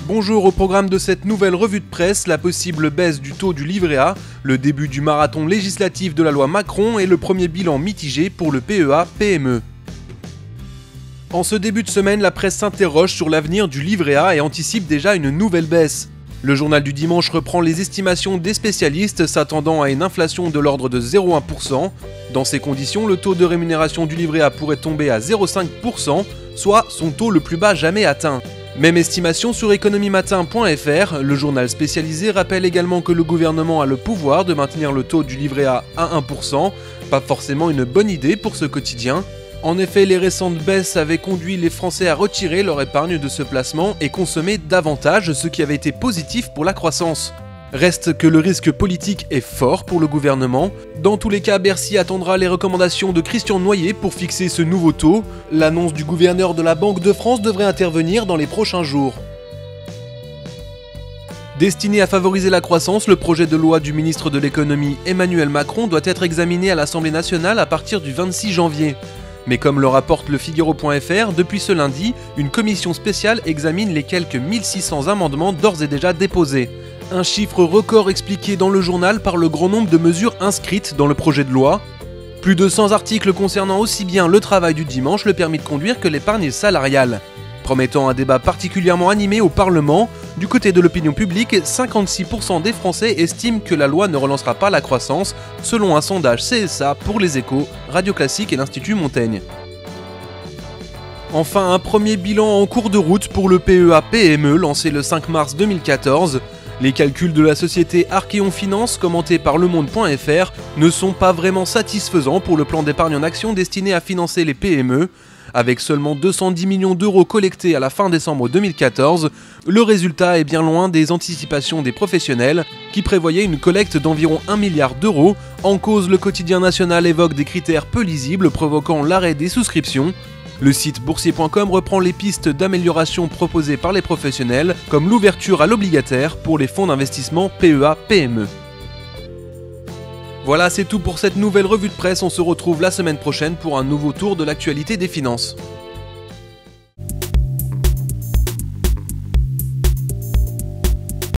Bonjour, au programme de cette nouvelle revue de presse, la possible baisse du taux du livret A, le début du marathon législatif de la loi Macron et le premier bilan mitigé pour le PEA-PME. En ce début de semaine, la presse s'interroge sur l'avenir du livret A et anticipe déjà une nouvelle baisse. Le journal du dimanche reprend les estimations des spécialistes s'attendant à une inflation de l'ordre de 0,1%. Dans ces conditions, le taux de rémunération du livret A pourrait tomber à 0,5%, soit son taux le plus bas jamais atteint. Même estimation sur économiematin.fr, le journal spécialisé rappelle également que le gouvernement a le pouvoir de maintenir le taux du livret A à 1%, pas forcément une bonne idée pour ce quotidien. En effet, les récentes baisses avaient conduit les Français à retirer leur épargne de ce placement et consommer davantage, ce qui avait été positif pour la croissance. Reste que le risque politique est fort pour le gouvernement. Dans tous les cas, Bercy attendra les recommandations de Christian Noyer pour fixer ce nouveau taux. L'annonce du gouverneur de la Banque de France devrait intervenir dans les prochains jours. Destiné à favoriser la croissance, le projet de loi du ministre de l'économie Emmanuel Macron doit être examiné à l'Assemblée nationale à partir du 26 janvier. Mais comme le rapporte le Figaro.fr, depuis ce lundi, une commission spéciale examine les quelques 1600 amendements d'ores et déjà déposés. Un chiffre record expliqué dans le journal par le grand nombre de mesures inscrites dans le projet de loi. Plus de 100 articles concernant aussi bien le travail du dimanche, le permis de conduire que l'épargne salariale. Promettant un débat particulièrement animé au Parlement, du côté de l'opinion publique, 56% des Français estiment que la loi ne relancera pas la croissance, selon un sondage CSA pour Les Échos, Radio Classique et l'Institut Montaigne. Enfin, un premier bilan en cours de route pour le PEA-PME lancé le 5 mars 2014. Les calculs de la société Archéon Finance, commentés par lemonde.fr, ne sont pas vraiment satisfaisants pour le plan d'épargne en action destiné à financer les PME. Avec seulement 210 millions d'euros collectés à la fin décembre 2014, le résultat est bien loin des anticipations des professionnels qui prévoyaient une collecte d'environ 1 milliard d'euros. En cause, le quotidien national évoque des critères peu lisibles provoquant l'arrêt des souscriptions. Le site boursier.com reprend les pistes d'amélioration proposées par les professionnels, comme l'ouverture à l'obligataire pour les fonds d'investissement PEA-PME. Voilà, c'est tout pour cette nouvelle revue de presse. On se retrouve la semaine prochaine pour un nouveau tour de l'actualité des finances.